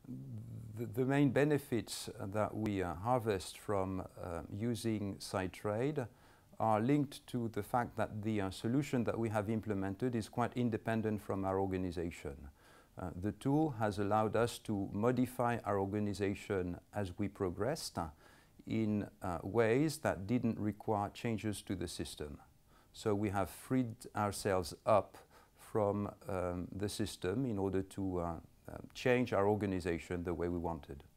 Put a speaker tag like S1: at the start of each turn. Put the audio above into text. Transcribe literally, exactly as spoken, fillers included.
S1: the, the main benefits that we uh, harvest from uh, using Sidetrade are linked to the fact that the uh, solution that we have implemented is quite independent from our organization. Uh, the tool has allowed us to modify our organization as we progressed uh, in uh, ways that didn't require changes to the system. So we have freed ourselves up from um, the system in order to uh, uh, change our organization the way we wanted.